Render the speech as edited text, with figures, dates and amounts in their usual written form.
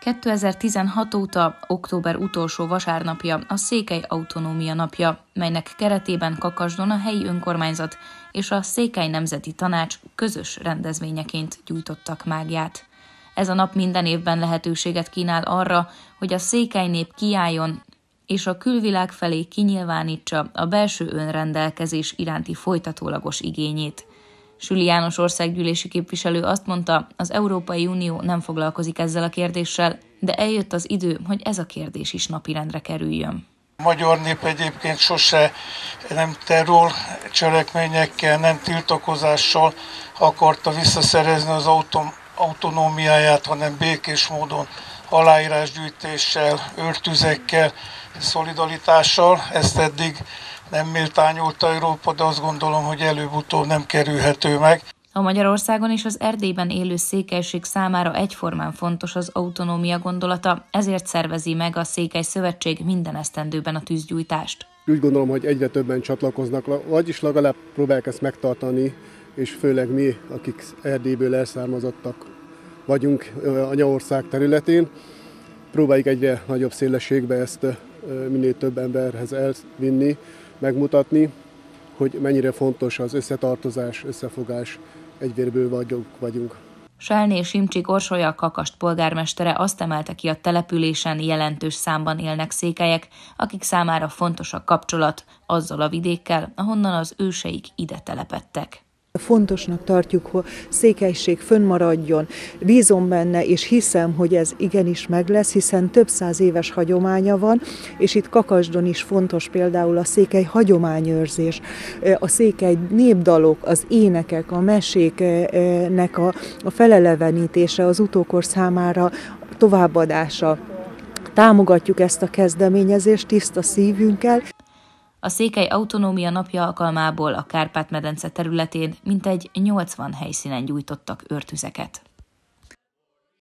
2016 óta október utolsó vasárnapja a Székely Autonómia Napja, melynek keretében Kakasdon a helyi önkormányzat és a Székely Nemzeti Tanács közös rendezvényeként gyújtottak mágját. Ez a nap minden évben lehetőséget kínál arra, hogy a székely nép kiálljon és a külvilág felé kinyilvánítsa a belső önrendelkezés iránti folytatólagos igényét. Süli János országgyűlési képviselő azt mondta, az Európai Unió nem foglalkozik ezzel a kérdéssel, de eljött az idő, hogy ez a kérdés is napirendre kerüljön. A magyar nép egyébként sose nem terror cselekményekkel, nem tiltakozással akarta visszaszerezni az autonómiáját, hanem békés módon aláírásgyűjtéssel, őrtüzekkel, szolidaritással. Ezt eddig nem méltányolta Európa, de azt gondolom, hogy előbb-utóbb nem kerülhető meg. A Magyarországon és az Erdélyben élő székelység számára egyformán fontos az autonómia gondolata, ezért szervezi meg a Székely Szövetség minden esztendőben a tűzgyújtást. Úgy gondolom, hogy egyre többen csatlakoznak, vagyis legalább próbálják ezt megtartani, és főleg mi, akik Erdélyből elszármazottak vagyunk anyaország területén, próbáljuk egyre nagyobb szélességbe ezt minél több emberhez elvinni, megmutatni, hogy mennyire fontos az összetartozás, összefogás, egyvérből vagyunk. Selné Simcsik Orsolya, Kakasd polgármestere azt emelte ki, a településen jelentős számban élnek székelyek, akik számára fontos a kapcsolat azzal a vidékkel, ahonnan az őseik ide telepedtek. Fontosnak tartjuk, hogy székelység fönnmaradjon, bízom benne, és hiszem, hogy ez igenis meg lesz, hiszen több száz éves hagyománya van, és itt Kakasdon is fontos például a székely hagyományőrzés, a székely népdalok, az énekek, a meséknek a felelevenítése, az utókor számára továbbadása. Támogatjuk ezt a kezdeményezést tiszta szívünkkel. A Székely Autonómia Napja alkalmából a Kárpát-medence területén mintegy 80 helyszínen gyújtottak őrtüzeket.